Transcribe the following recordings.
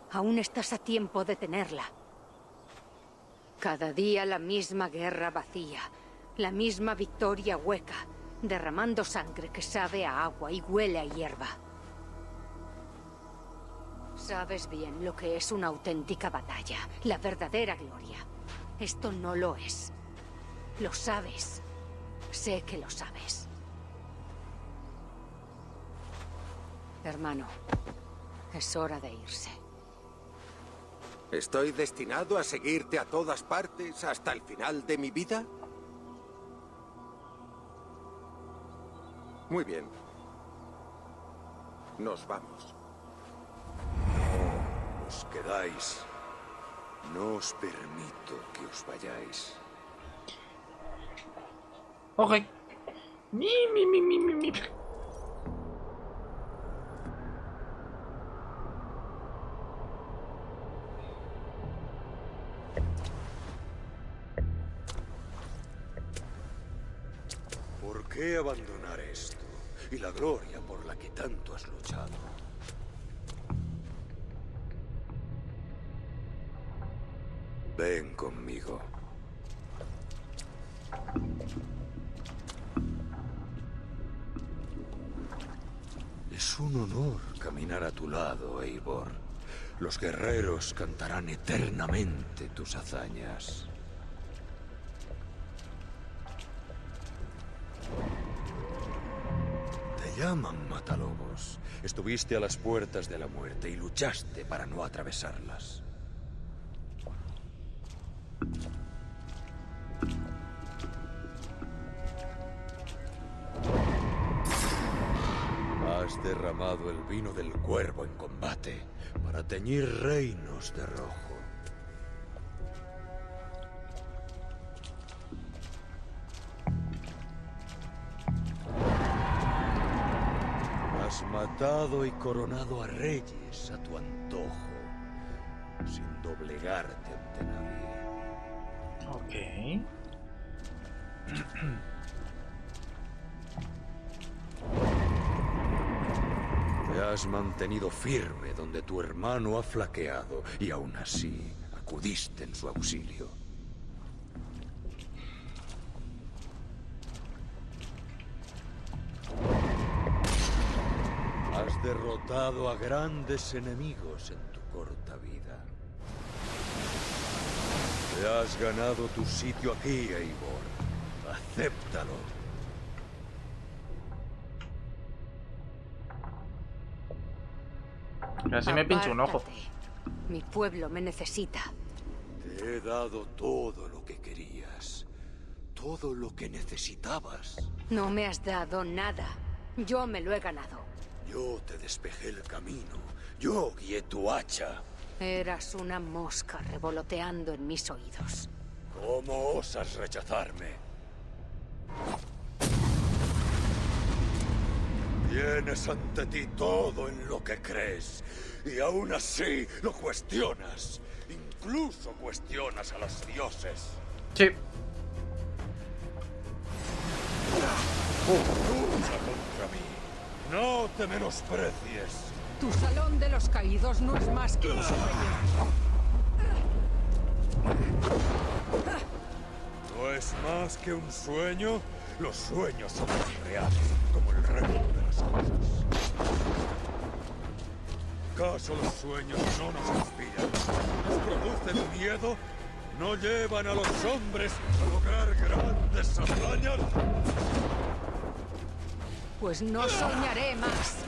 Aún estás a tiempo de tenerla. Cada día la misma guerra vacía, la misma victoria hueca, derramando sangre que sabe a agua y huele a hierba. Sabes bien lo que es una auténtica batalla, la verdadera gloria. Esto no lo es. Lo sabes. Sé que lo sabes. Hermano, es hora de irse. ¿Estoy destinado a seguirte a todas partes hasta el final de mi vida? Muy bien. Nos vamos. No os quedáis. No os permito que os vayáis. Ok. Mi. ¿Por qué abandonar esto? Y la gloria por la que tanto has luchado. Ven conmigo. Es un honor caminar a tu lado, Eivor. Los guerreros cantarán eternamente tus hazañas. Te llaman Matalobos. Estuviste a las puertas de la muerte y luchaste para no atravesarlas. Has derramado el vino del cuervo en combate para teñir reinos de rojo. Has matado y coronado a reyes a tu antojo, sin doblegarte ante nadie. Ok. Te has mantenido firme donde tu hermano ha flaqueado y aún así acudiste en su auxilio. Has derrotado a grandes enemigos en tu corta vida. Te has ganado tu sitio aquí, Eivor. Acéptalo. Casi me pincho un ojo. Apártate. Mi pueblo me necesita. Te he dado todo lo que querías. Todo lo que necesitabas. No me has dado nada. Yo me lo he ganado. Yo te despejé el camino. Yo guié tu hacha. Eras una mosca revoloteando en mis oídos. ¿Cómo osas rechazarme? Tienes ante ti todo en lo que crees. Y aún así lo cuestionas. Incluso cuestionas a los dioses. Sí. Lucha contra mí. No te menosprecies. Tu salón de los caídos no es más que un sueño. ¿No es más que un sueño? Los sueños son reales, como el resto de las cosas. ¿Acaso los sueños no nos inspiran? ¿Nos producen miedo? ¿No llevan a los hombres a lograr grandes hazañas? Pues no soñaré más.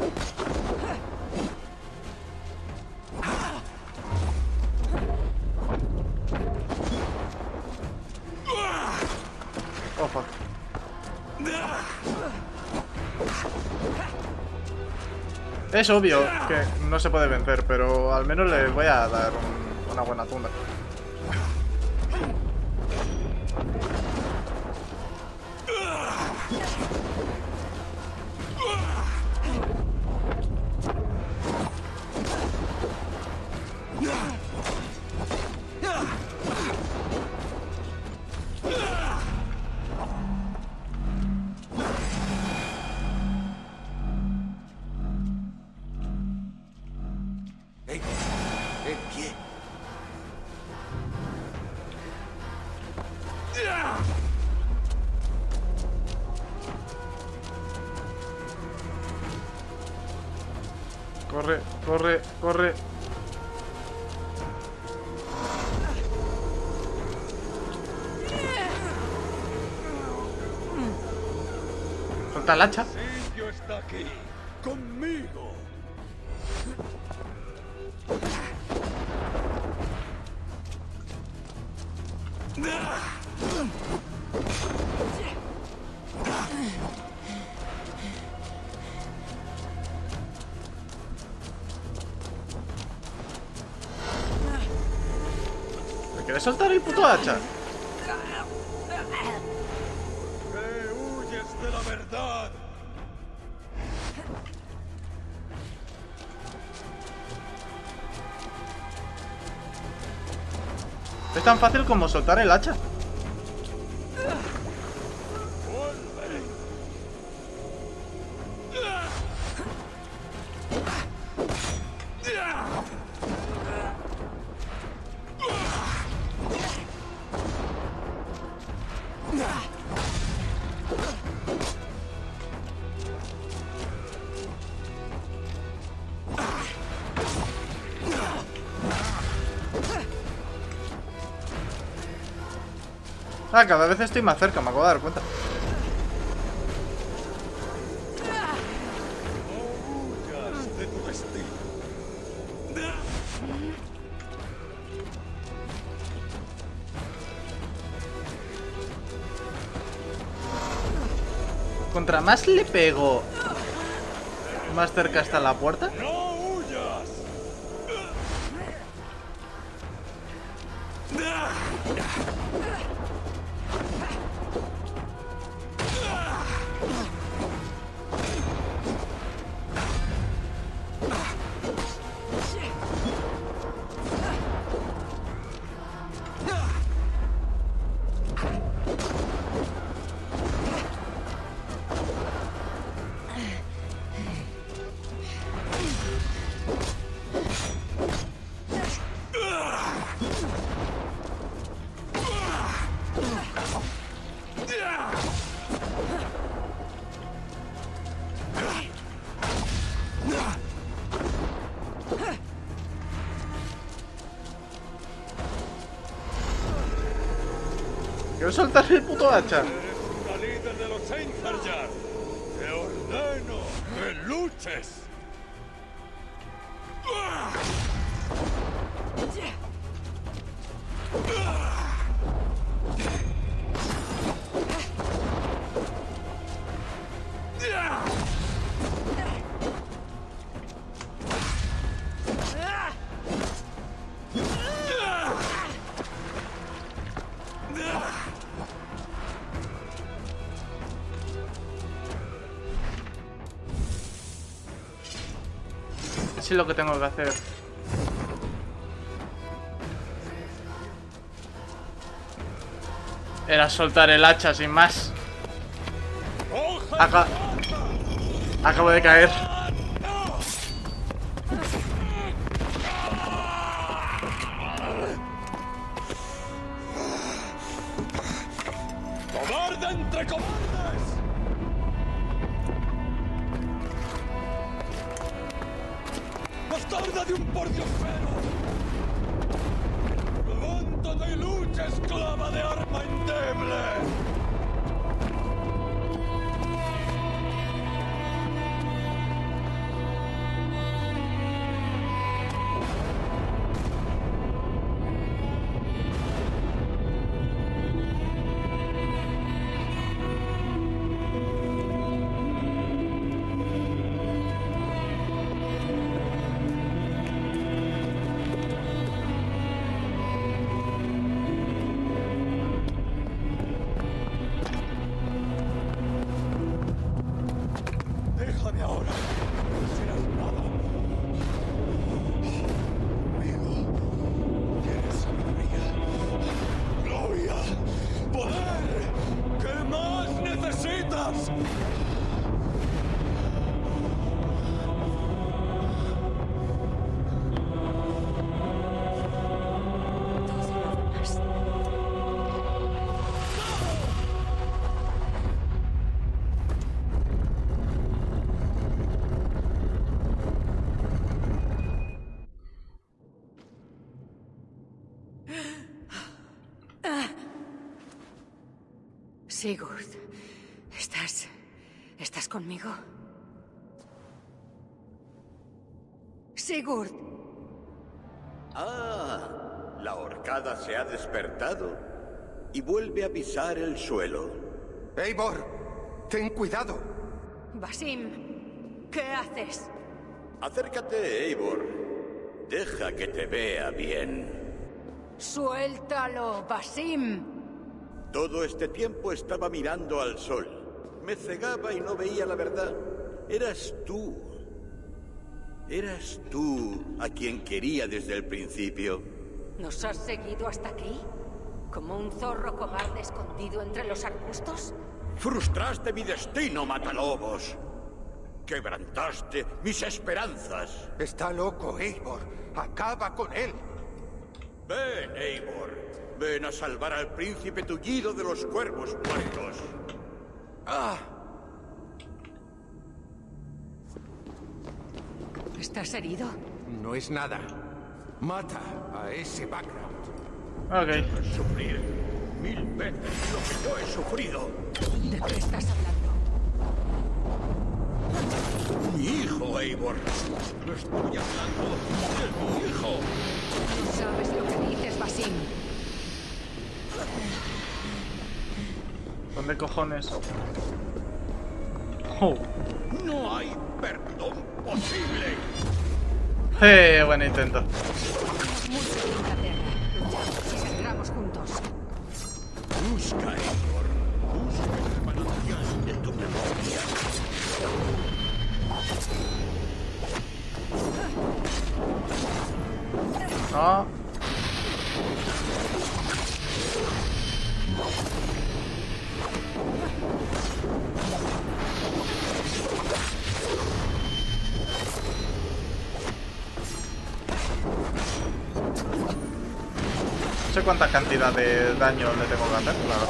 Oh, fuck. Es obvio que no se puede vencer, pero al menos le voy a dar una buena tunda. Hey, ¿En quién? Corre, corre, corre. Suelta el hacha. El sitio está aquí, conmigo. ¿Me quieres soltar el puto hacha? Que huyes de la verdad. Es tan fácil como soltar el hacha. Vuelve. Ah, cada vez estoy más cerca, me acabo de dar cuenta. No huyas de tu destino. Contra más le pego, más cerca está la puerta. ¡No huyas! Quiero soltar el puto hacha. Eres una líder de los Einherjar. Te ordeno que luches. Sí, lo que tengo que hacer. Era soltar el hacha sin más. Acabo de caer. ¡Cobarde entre cobardes! ¡Bastarda de un pordiosero! ¡Levántate y lucha, esclava de arma endeble! Sigurd, ¿estás conmigo? Sigurd. Ah, la horcada se ha despertado y vuelve a pisar el suelo. Eivor, ten cuidado. Basim, ¿qué haces? Acércate, Eivor. Deja que te vea bien. ¡Suéltalo, Basim! Todo este tiempo estaba mirando al sol. Me cegaba y no veía la verdad. Eras tú. Eras tú a quien quería desde el principio. ¿Nos has seguido hasta aquí? ¿Como un zorro cobarde escondido entre los arbustos? Frustraste mi destino, matalobos. Quebrantaste mis esperanzas. Está loco, Eivor. Acaba con él. Ven, Eivor. Ven a salvar al príncipe tullido de los cuervos muertos. ¡Ah! ¿Estás herido? No es nada. Mata a ese background. Ok. Sufrir 1000 veces lo que yo he sufrido. ¿De qué estás hablando? Mi hijo, Eivor. No estoy hablando de mi hijo. ¿Sabes lo que dices, Basim? ¿Dónde cojones? Oh. No hay perdón posible. Buen intento. Mucho en Inglaterra. Luchamos y saldremos juntos. Busca, Eivor. Busca el manantial de tu memoria. No. No sé cuánta cantidad de daño le tengo que hacer, claro.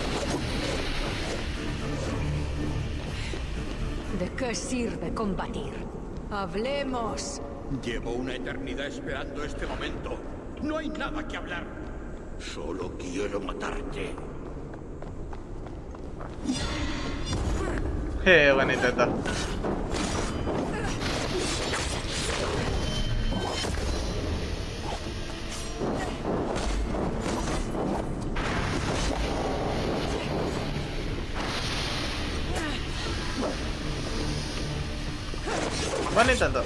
¿De qué sirve combatir? ¡Hablemos! Llevo una eternidad esperando este momento. No hay nada que hablar. Solo quiero matarte. Buen intento. Buen intento.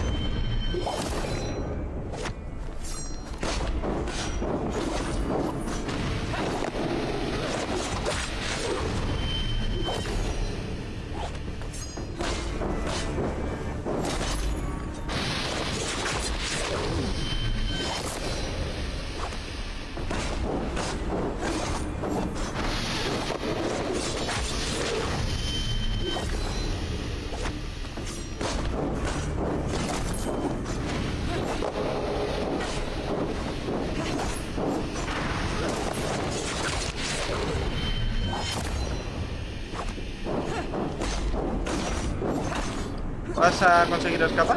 ¿Vas a conseguir escapar?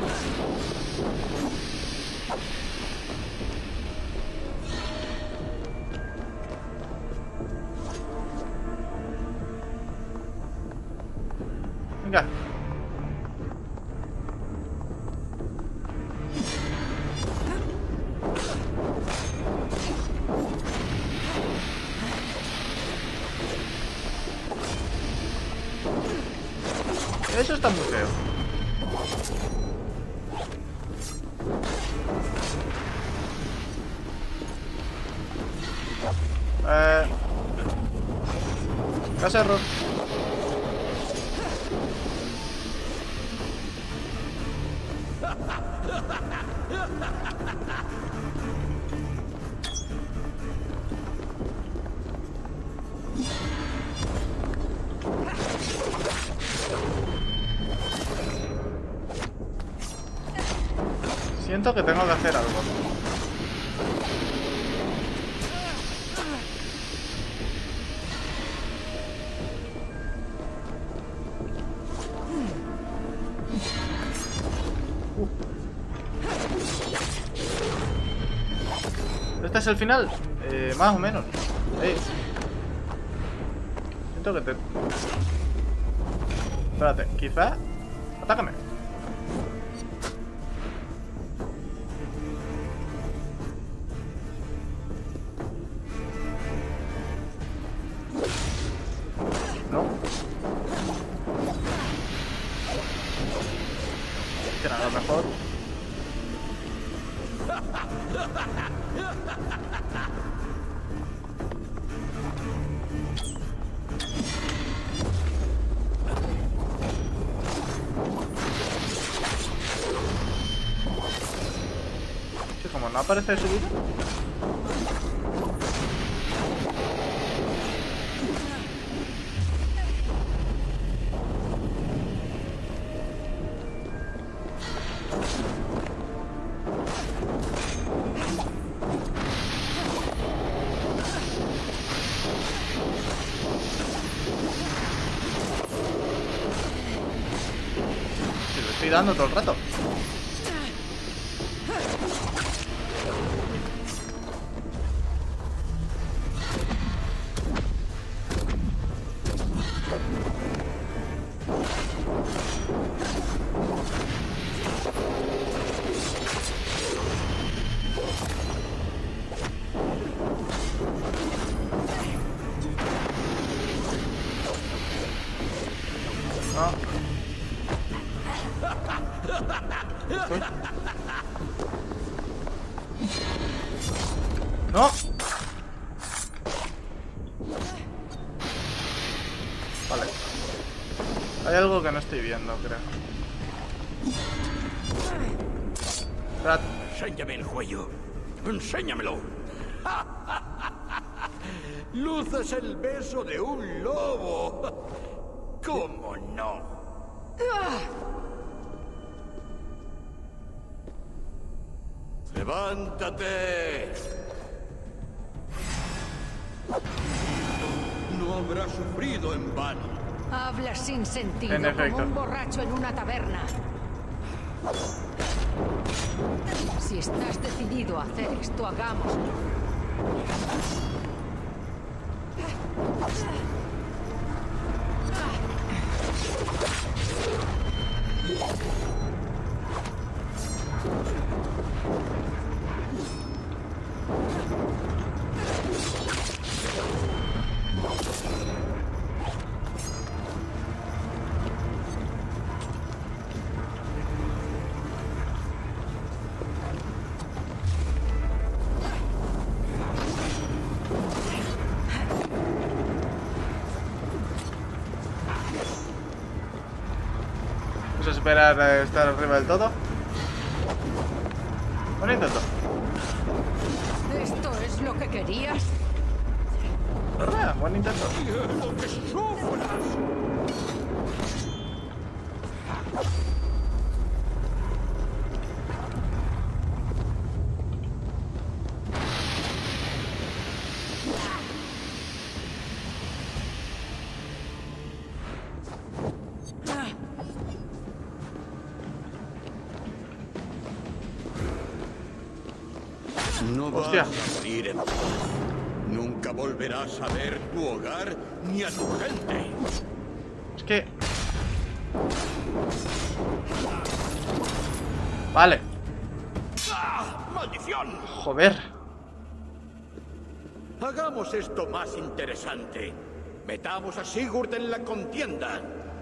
Venga. Eso está muy feo. Casa error. Siento que tengo que hacer algo. ¿Este es el final? Más o menos. Siento que te... Espérate, quizá... Atácame. No. Que a lo mejor... Sí, como no aparece su vida. Estoy dando todo el rato. No. ¡No! Vale. Hay algo que no estoy viendo, creo. Esperad. Enséñame el cuello. Enséñamelo. Luces el beso de un lobo. ¿Cómo no? ¡Levántate! No habrás sufrido en vano. Hablas sin sentido, En efecto. como un borracho en una taberna. Si estás decidido a hacer esto, hagámoslo. Vamos a esperar a estar arriba del todo. Buen intento. ¿Esto es lo que querías? Buen intento. ¡Quiero que sufras! No vas Hostia. a morir en paz. Nunca volverás a ver tu hogar ni a tu gente. Es que... Vale. ¡Ah! ¡Maldición! Joder. Hagamos esto más interesante. Metamos a Sigurd en la contienda.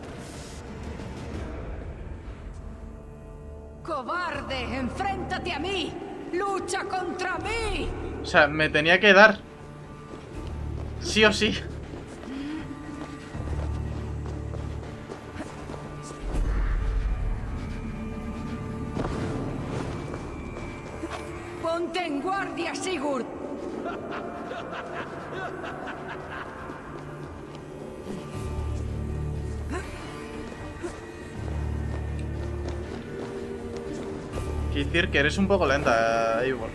¡Cobarde! ¡Enfréntate a mí! ¡Lucha contra mí! O sea, me tenía que dar. Sí o sí. ¡Ponte en guardia, Sigurd! Quiero decir que eres un poco lenta, Eivor.